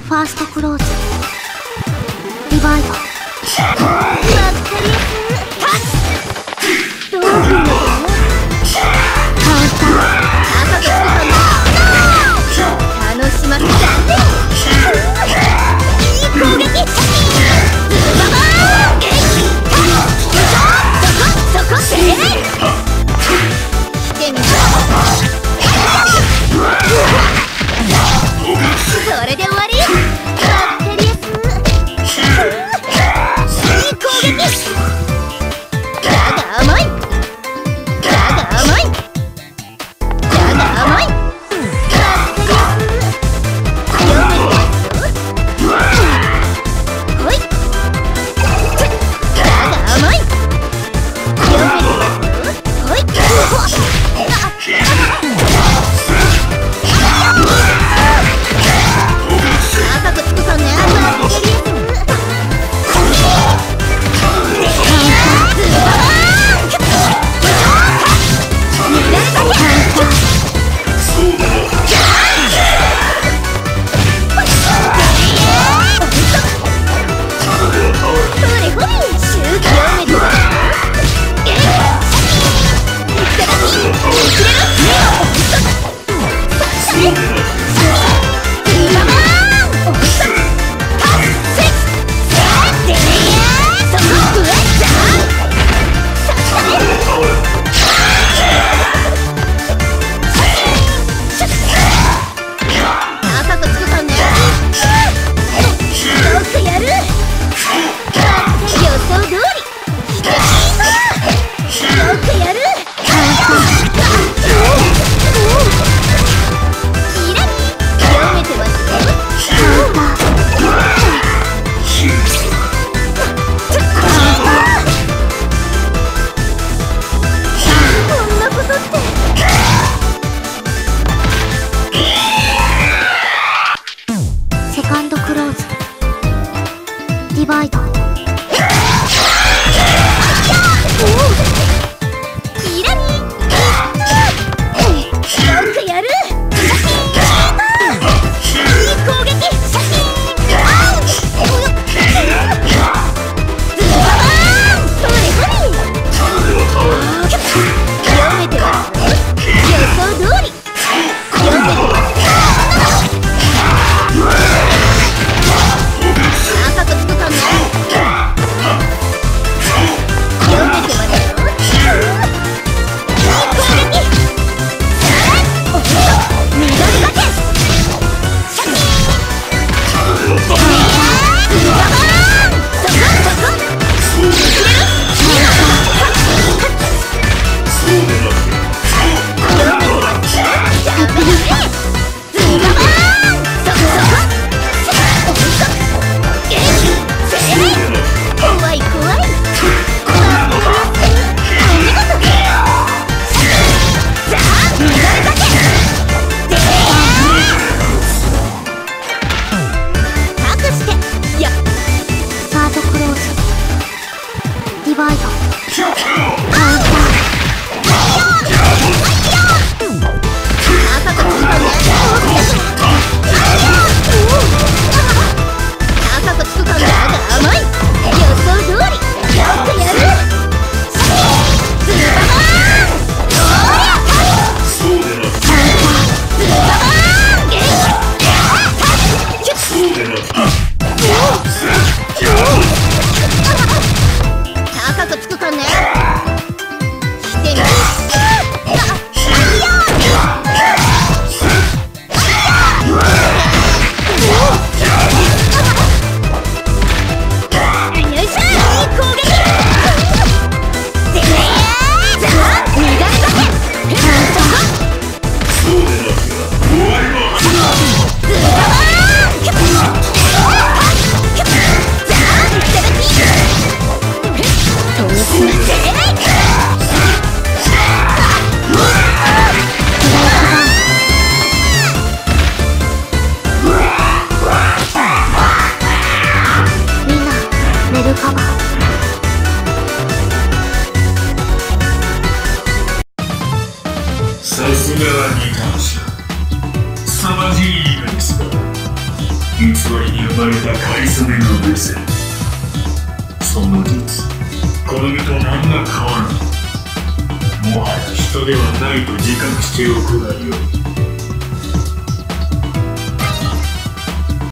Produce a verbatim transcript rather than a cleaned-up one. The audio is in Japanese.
ファーストクローズディバイド。わっかりやす。どういうのカウンター赤とつくかな。楽しませていい攻撃。ズババーンそこそこせい来てみた。それで終わり。バッテリアス。いい攻撃。だが甘い。だが甘い。だが甘い。バッテリアス。読めてますよ。ほい。だが甘い。読めてますよ。ほい。赤くつくかね。 さすがは二冠者。凄まじいイベントだ。 偽りに生まれたかりそめのブス。その実、この身と何ら変わらぬ。もはや人ではないと自覚しておくがよい。